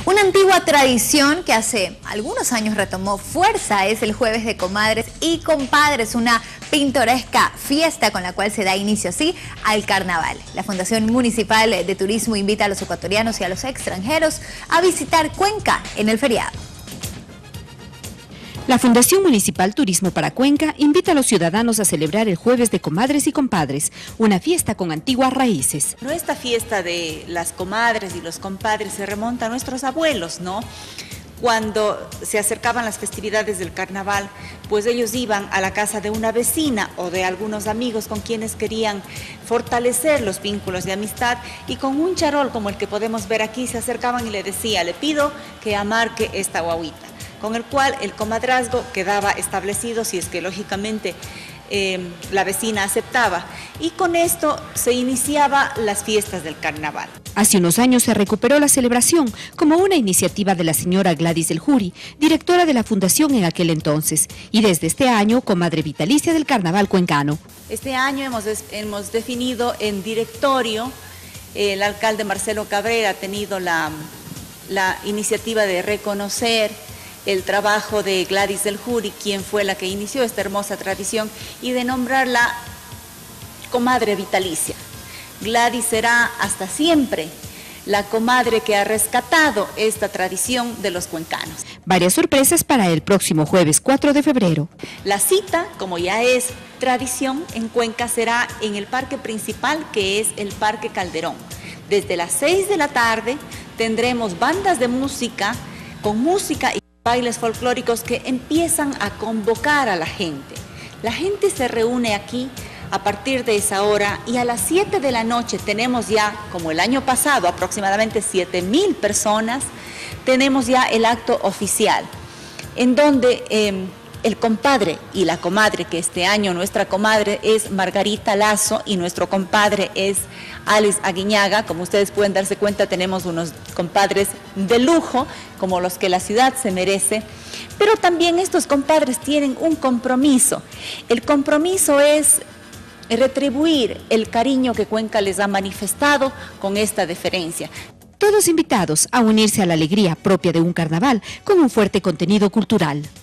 Una antigua tradición que hace algunos años retomó fuerza es el Jueves de Comadres y Compadres, una pintoresca fiesta con la cual se da inicio así al carnaval. La Fundación Municipal de Turismo invita a los ecuatorianos y a los extranjeros a visitar Cuenca en el feriado. La Fundación Municipal Turismo para Cuenca invita a los ciudadanos a celebrar el Jueves de Comadres y Compadres, una fiesta con antiguas raíces. Esta fiesta de las comadres y los compadres se remonta a nuestros abuelos, ¿no? Cuando se acercaban las festividades del carnaval, pues ellos iban a la casa de una vecina o de algunos amigos con quienes querían fortalecer los vínculos de amistad, y con un charol como el que podemos ver aquí se acercaban y le decía: le pido que amarque esta guaguita, con el cual el comadrazgo quedaba establecido si es que lógicamente la vecina aceptaba, y con esto se iniciaba las fiestas del carnaval. Hace unos años se recuperó la celebración como una iniciativa de la señora Gladys del Juri, directora de la fundación en aquel entonces, y desde este año comadre vitalicia del carnaval cuencano. Este año hemos definido en directorio, el alcalde Marcelo Cabrera ha tenido la iniciativa de reconocer el trabajo de Gladys del Juri, quien fue la que inició esta hermosa tradición, y de nombrarla comadre vitalicia. Gladys será hasta siempre la comadre que ha rescatado esta tradición de los cuencanos. Varias sorpresas para el próximo jueves 4 de febrero. La cita, como ya es tradición en Cuenca, será en el parque principal, que es el Parque Calderón. Desde las 6 de la tarde tendremos bandas de música, con música y bailes folclóricos que empiezan a convocar a la gente. La gente se reúne aquí a partir de esa hora, y a las 7 de la noche tenemos ya, como el año pasado, aproximadamente 7,000 personas, tenemos ya el acto oficial, en donde el compadre y la comadre, que este año nuestra comadre es Margarita Lazo y nuestro compadre es Alex Aguiñaga. Como ustedes pueden darse cuenta, tenemos unos compadres de lujo, como los que la ciudad se merece, pero también estos compadres tienen un compromiso. El compromiso es retribuir el cariño que Cuenca les ha manifestado con esta deferencia. Todos invitados a unirse a la alegría propia de un carnaval con un fuerte contenido cultural.